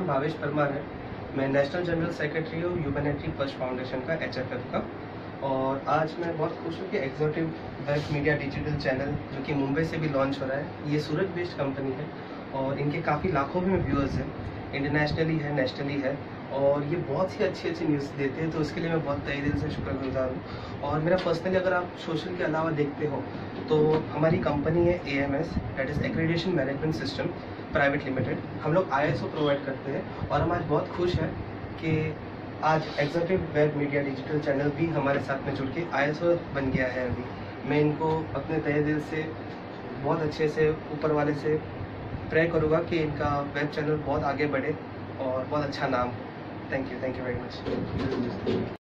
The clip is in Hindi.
भावेश परमार है। मैं नेशनल जनरल सेक्रेटरी हूँ ह्यूमैनिटी फर्स्ट फाउंडेशन का HFF का। और आज मैं बहुत खुश हूँ कि exotive web media digital channel जो कि मुंबई से भी लॉन्च हो रहा है, ये सूरत बेस्ड कंपनी है और इनके काफ़ी लाखों में व्यूअर्स हैं, इंटरनेशनली है, नेशनली है और ये बहुत ही अच्छी अच्छी न्यूज़ देते हैं, तो इसके लिए मैं बहुत तहे दिल से शुक्रगुजार हूँ। और मेरा पर्सनली अगर आप सोशल के अलावा देखते हो तो हमारी कंपनी है AMS, that is accreditation management system private limited. हम लोग ISO प्रोवाइड करते हैं और हम आज बहुत खुश हैं कि आज exotive web media digital channel भी हमारे साथ में जुड़ के ISO बन गया है। अभी मैं इनको अपने तहे दिल से बहुत अच्छे से ऊपर वाले से प्रे करूँगा कि इनका वेब चैनल बहुत आगे बढ़े और बहुत अच्छा नाम हो। Thank you very much.